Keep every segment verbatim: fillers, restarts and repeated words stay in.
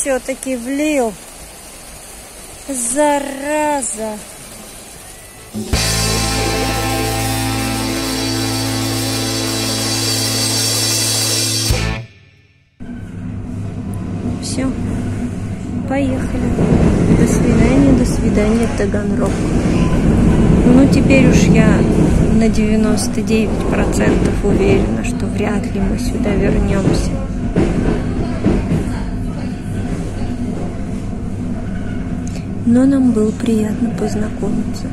все-таки влил. Зараза. Все, поехали. До свидания, до свидания, Таганрог. Ну, теперь уж я на девяносто девять процентов уверена, что вряд ли мы сюда вернемся. Но нам было приятно познакомиться.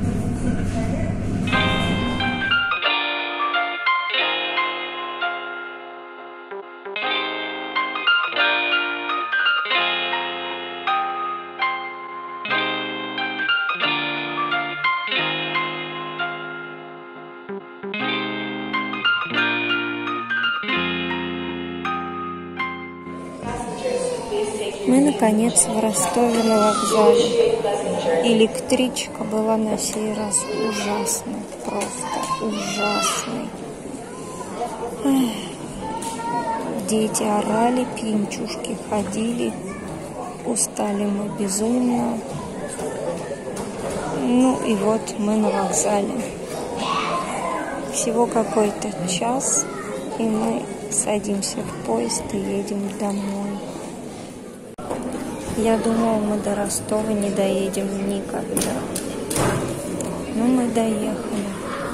Мы, наконец, в Ростове на вокзале. Электричка была на сей раз ужасной, просто ужасной. Эх. Дети орали, пьянчушки ходили, устали мы безумно. Ну и вот мы на вокзале. Всего какой-то час, и мы садимся в поезд и едем домой. Я думала, мы до Ростова не доедем никогда. Но мы доехали.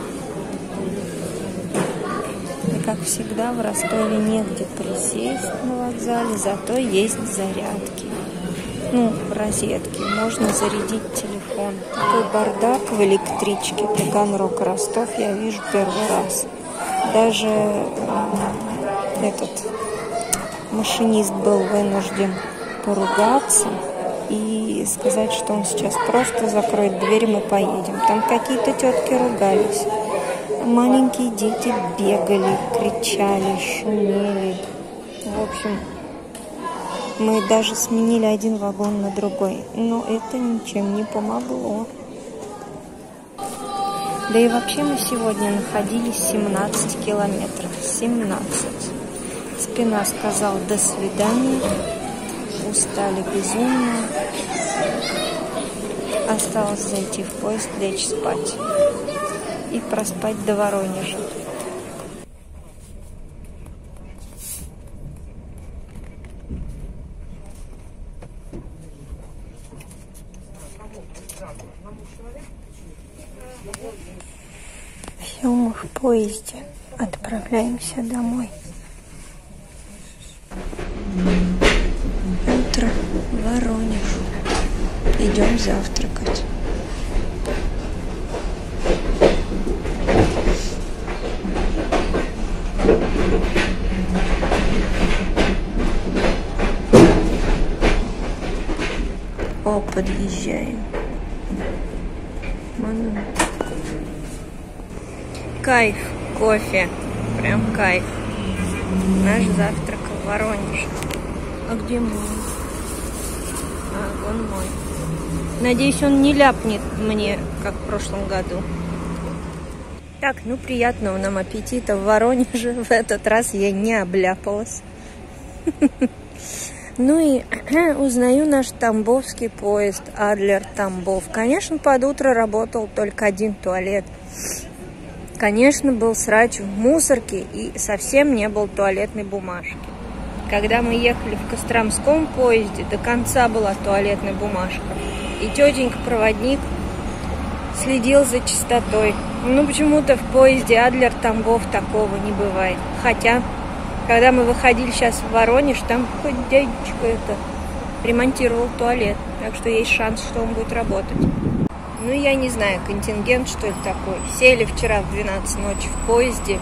И, как всегда, в Ростове негде присесть на вокзале, зато есть зарядки. Ну, розетки. Можно зарядить телефон. Такой бардак в электричке Таганрог-Ростов я вижу первый раз. Даже э, этот машинист был вынужден поругаться и сказать, что он сейчас просто закроет дверь, и мы поедем. Там какие-то тетки ругались. Маленькие дети бегали, кричали, шумели. В общем, мы даже сменили один вагон на другой. Но это ничем не помогло. Да и вообще мы сегодня находились семнадцать километров. семнадцать. Спина сказала «до свидания». Устали безумно. Осталось зайти в поезд, лечь спать. И проспать до Воронежа. Все, мы в поезде. Отправляемся домой. Утро, Воронеж. Идем завтракать. О, подъезжаем. Ману. Кайф, кофе. Прям кайф. Наш завтрак в Воронеже. А где мой? А, вон мой. Надеюсь, он не ляпнет мне, как в прошлом году. Так, ну приятного нам аппетита в Воронеже. В этот раз я не обляпалась. Ну и узнаю наш тамбовский поезд Адлер-Тамбов. Конечно, под утро работал только один туалет. Конечно, был срач в мусорке и совсем не было туалетной бумажки. Когда мы ехали в Костромском поезде, до конца была туалетная бумажка. И тетенька-проводник следил за чистотой. Ну, почему-то в поезде Адлер-Тамбов такого не бывает. Хотя, когда мы выходили сейчас в Воронеж, там хоть дядечка это ремонтировал туалет. Так что есть шанс, что он будет работать. Ну, я не знаю, контингент, что это такое. Сели вчера в двенадцать ночи в поезде.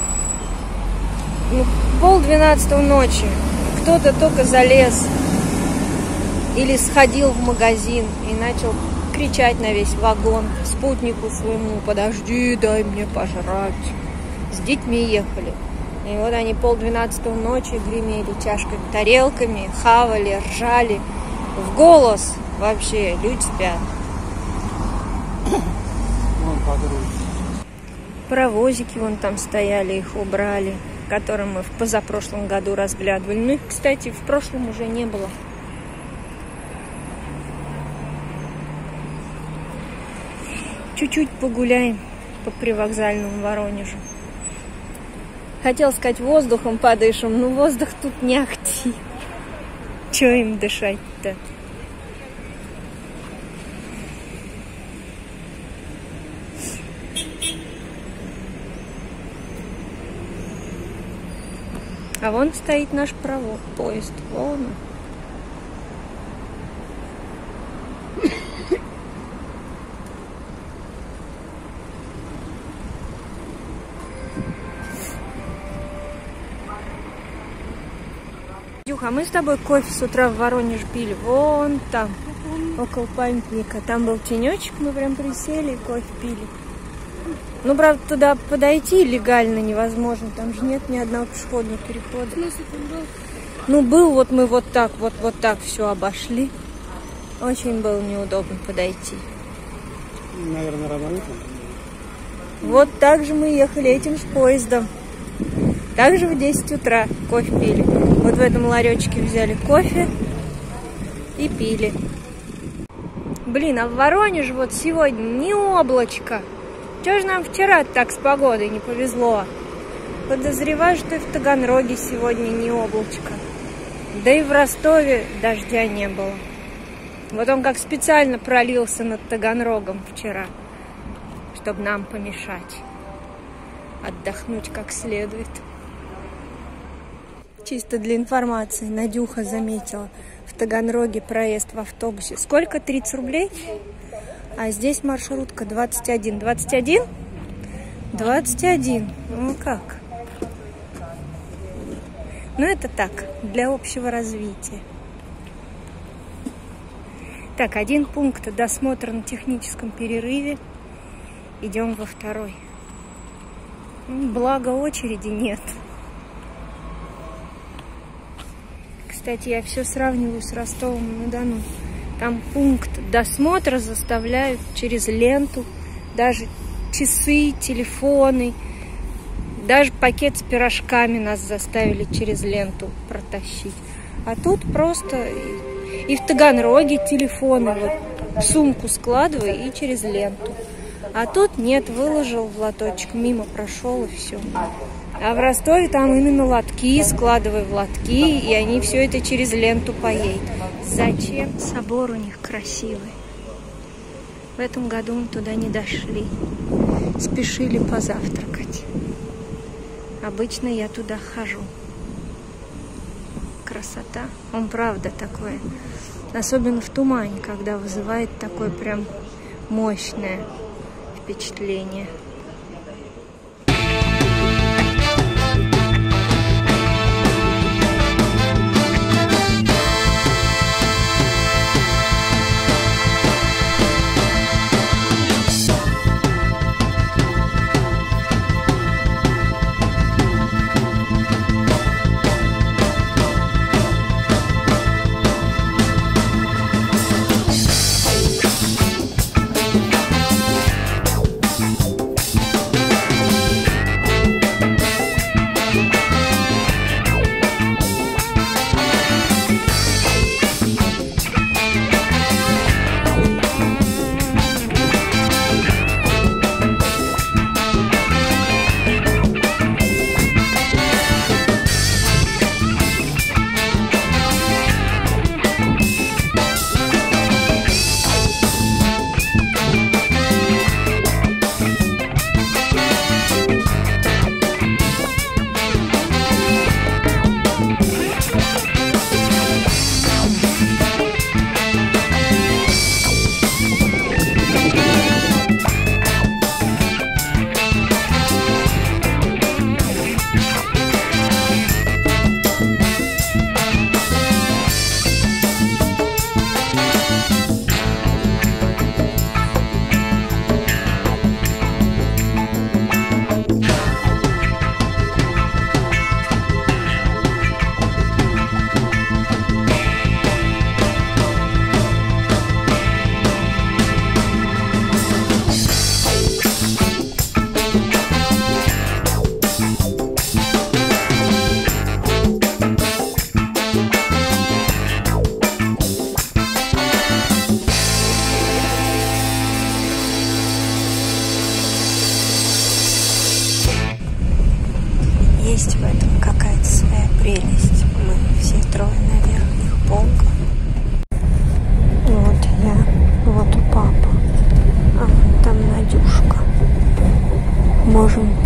Ну, пол двенадцатого ночи. Кто-то только залез или сходил в магазин и начал кричать на весь вагон спутнику своему: подожди, дай мне пожрать. С детьми ехали. И вот они пол двенадцатого ночи гремели чашками, тарелками, хавали, ржали. В голос вообще, люди спят. Паровозики вон там стояли, их убрали, которые мы в позапрошлом году разглядывали. Ну их, кстати, в прошлом уже не было. чуть-чуть погуляем по привокзальному Воронежу. Хотел сказать, воздухом подышим, но воздух тут не ахти. Чё им дышать-то? А вон стоит наш провод, поезд. Вон он. Дюха, мы с тобой кофе с утра в Воронеж пили. Вон там, около памятника. Там был тенечек, мы прям присели и кофе пили. Ну, правда, туда подойти легально невозможно. Там же нет ни одного пешеходного перехода. В смысле, там был? Ну, был, вот мы вот так, вот, вот так все обошли. Очень было неудобно подойти. Наверное, рано. Вот так же мы ехали этим же поездом. Также в десять утра кофе пили. Вот в этом ларечке взяли кофе и пили. Блин, а в Воронеже вот сегодня не облачко. Чего же нам вчера так с погодой не повезло? Подозреваю, что и в Таганроге сегодня не облачко. Да и в Ростове дождя не было. Вот он как специально пролился над Таганрогом вчера, чтобы нам помешать отдохнуть как следует. Чисто для информации, Надюха заметила, в Таганроге проезд в автобусе. Сколько? тридцать рублей? А здесь маршрутка двадцать один. двадцать один? двадцать один. Ну как? Ну это так, для общего развития. Так, один пункт досмотра на техническом перерыве. Идем во второй. Благо очереди нет. Кстати, я все сравниваю с Ростовом-на-Дону. Там пункт досмотра заставляют через ленту, даже часы, телефоны, даже пакет с пирожками нас заставили через ленту протащить. А тут просто и в Таганроге телефоны, вот, в сумку складывай и через ленту. А тут нет, выложил в лоточек, мимо прошел и все. А в Ростове там именно лотки, складывай в лотки, и они все это через ленту поедут. Зачем? Собор у них красивый. В этом году мы туда не дошли. Спешили позавтракать. Обычно я туда хожу. Красота. Он правда такой. Особенно в тумане, когда вызывает такое прям мощное впечатление.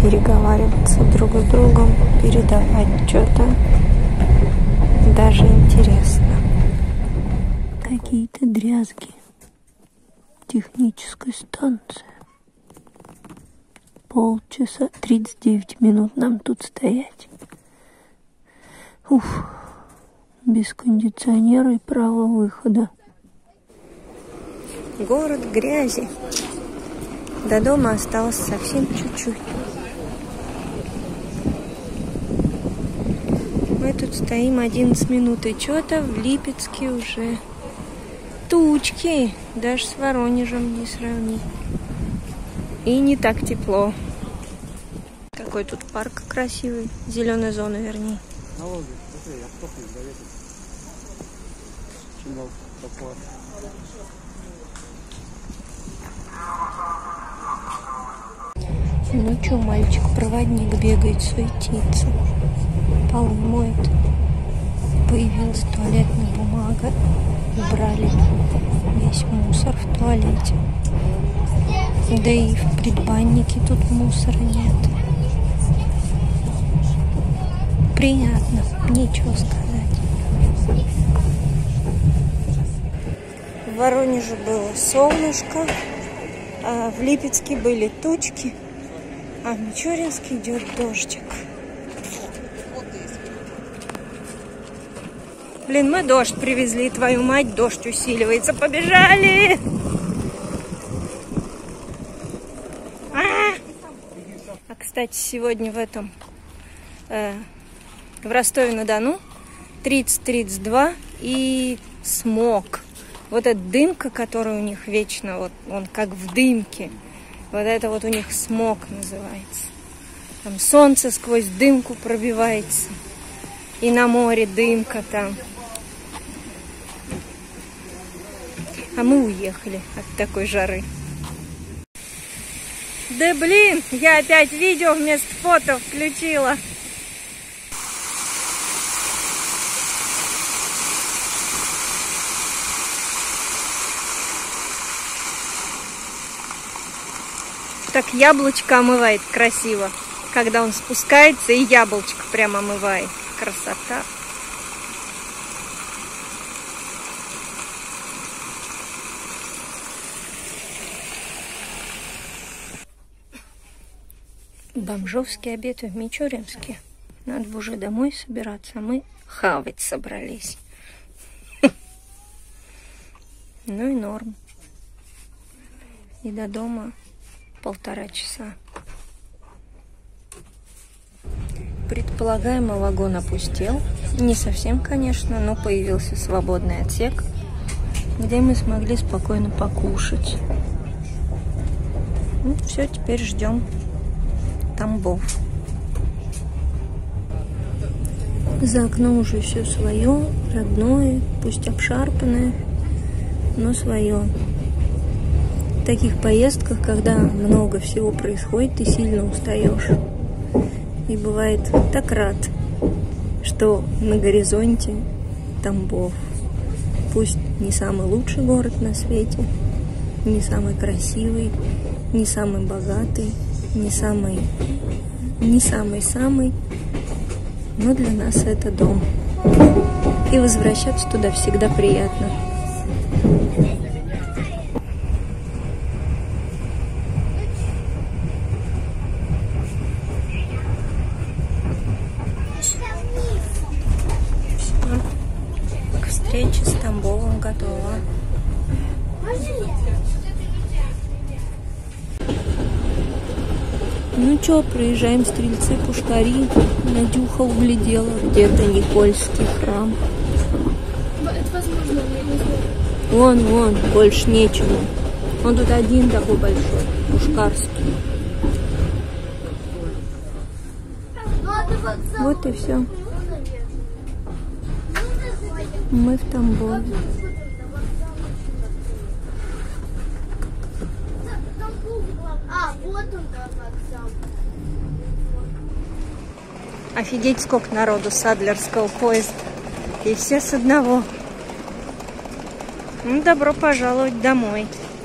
переговариваться друг с другом, передавать что-то. Даже интересно. Какие-то дрязги. Техническая станция. Полчаса, тридцать девять минут нам тут стоять. Уф. Без кондиционера и права выхода. Город грязи. До дома осталось совсем чуть-чуть. Мы тут стоим одиннадцать минут, и что-то в Липецке уже тучки. Даже с Воронежем не сравнить. И не так тепло. Какой тут парк красивый. Зеленая зона, вернее. Ну что, мальчик-проводник бегает, суетится. Полы моет. Появилась туалетная бумага. Убрали весь мусор в туалете. Да и в предбаннике тут мусора нет. Приятно, нечего сказать. В Воронеже было солнышко, а в Липецке были тучки, а в Мичуринске идет дождик. Блин, мы дождь привезли, твою мать, дождь усиливается. Побежали! А, а кстати, сегодня в этом, э, в Ростове-на-Дону тридцать тридцать два и смог. Вот эта дымка, которая у них вечно, вот он как в дымке. Вот это вот у них смог называется. Там солнце сквозь дымку пробивается. И на море дымка там. А мы уехали от такой жары. Да блин, я опять видео вместо фото включила. Так яблочко омывает красиво. Когда он спускается, и яблочко прямо омывает. Красота. Бомжовский обед в Мичуринске. Надо бы уже домой собираться, а мы хавать собрались. Ну и норм. И до дома полтора часа. Предполагаемо вагон опустел. Не совсем, конечно, но появился свободный отсек, где мы смогли спокойно покушать. Ну, все, теперь ждем Тамбов. За окном уже все свое, родное, пусть обшарпанное, но свое. В таких поездках, когда много всего происходит, ты сильно устаешь. И бывает так рад, что на горизонте Тамбов. Пусть не самый лучший город на свете, не самый красивый, не самый богатый, не самый, не самый-самый, но для нас это дом. И возвращаться туда всегда приятно. К встрече с Тамбовом готова. Ну чё, проезжаем Стрельцы-Пушкари. Надюха углядела где-то Никольский храм. Это возможно, я не знаю. Вон, вон, больше нечего. Он тут один такой большой, Пушкарский. Вот и все. Мы в Тамбове. А, вот он, да, вокзал. Офигеть, сколько народу с Адлерского поезда. И все с одного. Ну, добро пожаловать домой.